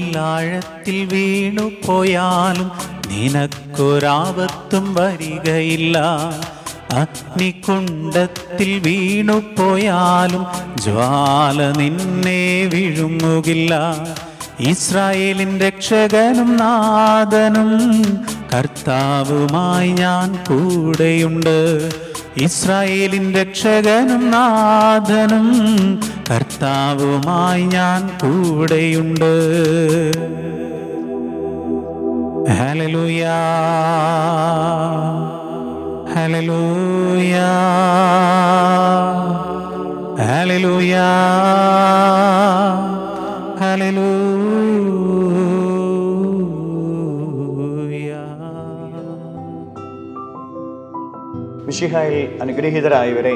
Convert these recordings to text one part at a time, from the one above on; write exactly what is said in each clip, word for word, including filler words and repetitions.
ആഴത്തിൽ വീണു പോയാലും നിനക്കൊരാപത്തും വരികയില്ല. അഗ്നികുണ്ഡത്തിൽ വീണു പോയാലും ജ്വാല നിന്നെ വിഴുങ്ങുകില്ല. ഇസ്രായേലിൻ രക്ഷകനും നാഥനും കർത്താവുമായി ഞാൻ കൂടെയുണ്ട്. ഇസ്രായേലിൻ രക്ഷകനും നാഥനും കർത്താവുമായി ഞാൻ കൂടെയുണ്ട്. ഹല്ലേലൂയാ ഹല്ലേലൂയാ ഹല്ലേലൂയാ ഹല്ലേലൂയാ. മിശിഹായിൽ അനുഗ്രഹീതരായവരെ,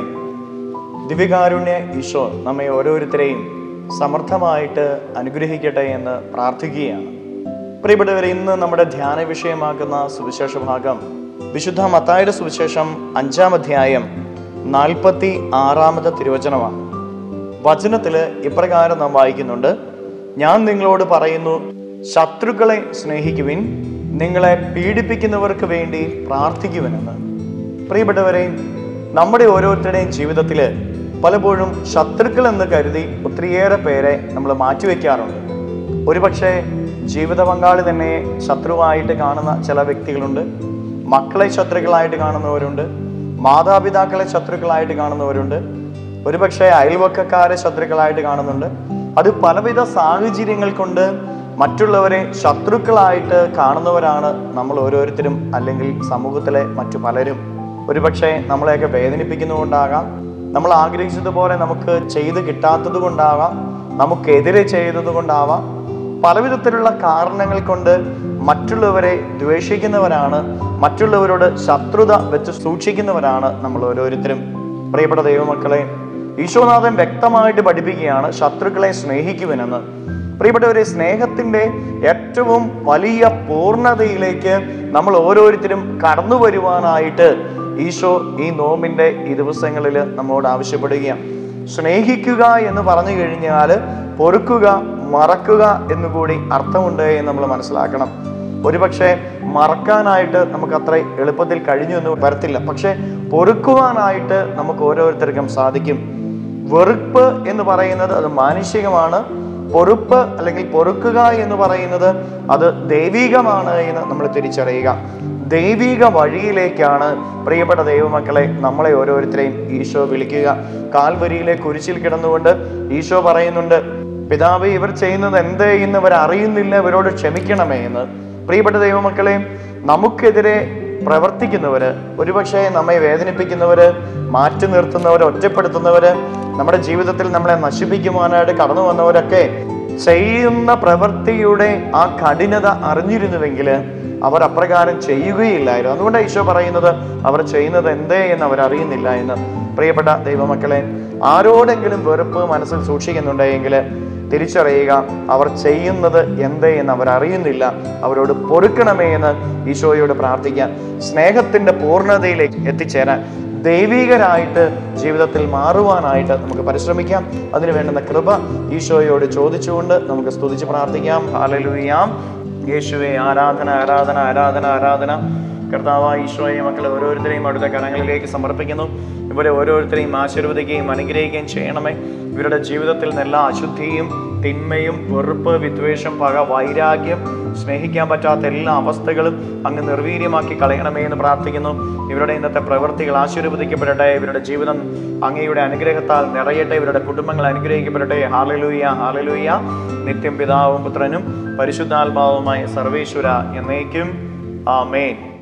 ദിവ്യകാരുണ്യ ഈശോ നമ്മെ ഓരോരുത്തരെയും സമർത്ഥമായിട്ട് അനുഗ്രഹിക്കട്ടെ എന്ന് പ്രാർത്ഥിക്കുകയാണ്. പ്രിയപ്പെട്ടവരെ, ഇന്ന് നമ്മുടെ ധ്യാന വിഷയമാക്കുന്ന സുവിശേഷ ഭാഗം വിശുദ്ധ മത്തായിയുടെ സുവിശേഷം അഞ്ചാം അധ്യായം നാൽപ്പത്തി ആറാമത്തെ തിരുവചനമാണ്. വചനത്തിൽ ഇപ്രകാരം നാം വായിക്കുന്നുണ്ട്: ഞാൻ നിങ്ങളോട് പറയുന്നു, ശത്രുക്കളെ സ്നേഹിക്കുവിൻ, നിങ്ങളെ പീഡിപ്പിക്കുന്നവർക്ക് വേണ്ടി പ്രാർത്ഥിക്കുവിനെന്ന്. പ്രിയപ്പെട്ടവരെ, നമ്മുടെ ഓരോരുത്തരുടെയും ജീവിതത്തിൽ പലപ്പോഴും ശത്രുക്കൾ എന്ന് കരുതി ഒത്തിരിയേറെ പേരെ നമ്മൾ മാറ്റിവെക്കാറുണ്ട്. ഒരുപക്ഷെ ജീവിത പങ്കാളി തന്നെ ശത്രുവായിട്ട് കാണുന്ന ചില വ്യക്തികളുണ്ട്. മക്കളെ ശത്രുക്കളായിട്ട് കാണുന്നവരുണ്ട്. മാതാപിതാക്കളെ ശത്രുക്കളായിട്ട് കാണുന്നവരുണ്ട്. ഒരുപക്ഷെ അയൽവക്കക്കാരെ ശത്രുക്കളായിട്ട് കാണുന്നുണ്ട്. അത് പലവിധ സാഹചര്യങ്ങൾ കൊണ്ട് മറ്റുള്ളവരെ ശത്രുക്കളായിട്ട് കാണുന്നവരാണ് നമ്മൾ ഓരോരുത്തരും, അല്ലെങ്കിൽ സമൂഹത്തിലെ മറ്റു പലരും. ഒരുപക്ഷെ നമ്മളെയൊക്കെ വേദനിപ്പിക്കുന്നതുകൊണ്ടാകാം, നമ്മൾ ആഗ്രഹിച്ചതുപോലെ നമുക്ക് ചെയ്ത് കിട്ടാത്തത് കൊണ്ടാവാം, നമുക്കെതിരെ ചെയ്തത് കൊണ്ടാവാം. പലവിധത്തിലുള്ള കാരണങ്ങൾ കൊണ്ട് മറ്റുള്ളവരെ ദ്വേഷിക്കുന്നവരാണ്, മറ്റുള്ളവരോട് ശത്രുത വെച്ച് സൂക്ഷിക്കുന്നവരാണ് നമ്മൾ ഓരോരുത്തരും. പ്രിയപ്പെട്ട ദൈവമക്കളെ, ഈശോനാഥൻ വ്യക്തമായിട്ട് പഠിപ്പിക്കുകയാണ് ശത്രുക്കളെ സ്നേഹിക്കുവിനെന്ന്. പ്രിയപ്പെട്ടവരെ, സ്നേഹത്തിൻ്റെ ഏറ്റവും വലിയ പൂർണ്ണതയിലേക്ക് നമ്മൾ ഓരോരുത്തരും കടന്നു വരുവാനായിട്ട് ഈശോ ഈ നോമ്പിൻ്റെ ഈ ദിവസങ്ങളിൽ നമ്മോട് ആവശ്യപ്പെടുകയാണ്. സ്നേഹിക്കുക എന്ന് പറഞ്ഞു കഴിഞ്ഞാൽ പൊറുക്കുക, മറക്കുക എന്നുകൂടി അർത്ഥമുണ്ട് എന്ന് നമ്മൾ മനസ്സിലാക്കണം. ഒരുപക്ഷെ മറക്കാനായിട്ട് നമുക്ക് അത്ര എളുപ്പത്തിൽ കഴിഞ്ഞു എന്ന് വരത്തില്ല, പക്ഷെ പൊറുക്കുവാനായിട്ട് നമുക്ക് ഓരോരുത്തർക്കും സാധിക്കും. വെറുപ്പ് എന്ന് പറയുന്നത് അത് മാനുഷികമാണ്. പൊറുപ്പ് അല്ലെങ്കിൽ പൊറുക്കുക എന്ന് പറയുന്നത് അത് ദൈവികമാണ് എന്ന് നമ്മൾ തിരിച്ചറിയുക. ദൈവിക വഴിയിലേക്കാണ് പ്രിയപ്പെട്ട ദൈവമക്കളെ നമ്മളെ ഓരോരുത്തരെയും ഈശോ വിളിക്കുക. കാൽവരിയിലെ കുരിശിൽ കിടന്നുകൊണ്ട് ഈശോ പറയുന്നുണ്ട്, പിതാവേ, ഇവർ ചെയ്യുന്നത് എന്ത് എന്ന് ഇവർ അറിയുന്നില്ല, ഇവരോട് ക്ഷമിക്കണമേ എന്ന്. പ്രിയപ്പെട്ട ദൈവമക്കളെ, നമുക്കെതിരെ പ്രവർത്തിക്കുന്നവര്, ഒരുപക്ഷെ നമ്മെ വേദനിപ്പിക്കുന്നവര്, മാറ്റി നിർത്തുന്നവര്, ഒറ്റപ്പെടുത്തുന്നവര്, നമ്മുടെ ജീവിതത്തിൽ നമ്മളെ നശിപ്പിക്കുവാനായിട്ട് കടന്നു വന്നവരൊക്കെ ചെയ്യുന്ന പ്രവൃത്തിയുടെ ആ കഠിനത അറിഞ്ഞിരുന്നുവെങ്കിൽ അവർ അപ്രകാരം ചെയ്യുകയില്ലായിരുന്നു. അതുകൊണ്ട് ഈശോ പറയുന്നത് അവർ ചെയ്യുന്നത് എന്തേ എന്ന് അവർ അറിയുന്നില്ല എന്ന്. പ്രിയപ്പെട്ട ദൈവമക്കളെ, ആരോടെങ്കിലും വെറുപ്പ് മനസ്സിൽ സൂക്ഷിക്കുന്നുണ്ടെങ്കിൽ തിരിച്ചറിയുക, അവർ ചെയ്യുന്നത് എന്തേ എന്ന് അവർ അറിയുന്നില്ല. അവരോട് പൊറുക്കണമേ എന്ന് ഈശോയോട് പ്രാർത്ഥിക്കാൻ, സ്നേഹത്തിന്റെ പൂർണ്ണതയിലേക്ക് എത്തിച്ചേരാൻ, ദൈവികരായിട്ട് ജീവിതത്തിൽ മാറുവാനായിട്ട് നമുക്ക് പരിശ്രമിക്കാം. അതിനു വേണ്ടുന്ന കൃപ ഈശോയോട് ചോദിച്ചുകൊണ്ട് നമുക്ക് സ്തുതിച്ച് പ്രാർത്ഥിക്കാം. ഹല്ലേലൂയ. യേശുവേ, ആരാധന ആരാധന ആരാധന ആരാധന. കർത്താവായ ഈശോയെ, മക്കളെ ഓരോരുത്തരെയും അവിടുത്തെ കരങ്ങളിലേക്ക് സമർപ്പിക്കുന്നു. ഇവരെ ഓരോരുത്തരെയും ആശീർവദിക്കുകയും അനുഗ്രഹിക്കുകയും ചെയ്യണമേ. ഇവരുടെ ജീവിതത്തിൽ എല്ലാ അശുദ്ധിയും, തിന്മയും, വെറുപ്പ്, വിദ്വേഷം, പക, വൈരാഗ്യം, സ്നേഹിക്കാൻ പറ്റാത്ത എല്ലാ അവസ്ഥകളും അങ്ങ് നിർവീര്യമാക്കി കളയണമേ എന്ന് പ്രാർത്ഥിക്കുന്നു. ഇവരുടെ ഇന്നത്തെ പ്രവൃത്തികൾ ആശീർവദിക്കപ്പെടട്ടെ. ഇവരുടെ ജീവിതം അങ്ങയുടെ അനുഗ്രഹത്താൽ നിറയട്ടെ. ഇവരുടെ കുടുംബങ്ങൾ അനുഗ്രഹിക്കപ്പെടട്ടെ. Hallelujah hallelujah. നിത്യം പിതാവും പുത്രനും പരിശുദ്ധാത്മാവുമായ സർവേശ്വര എന്നേക്കും ആമേൻ.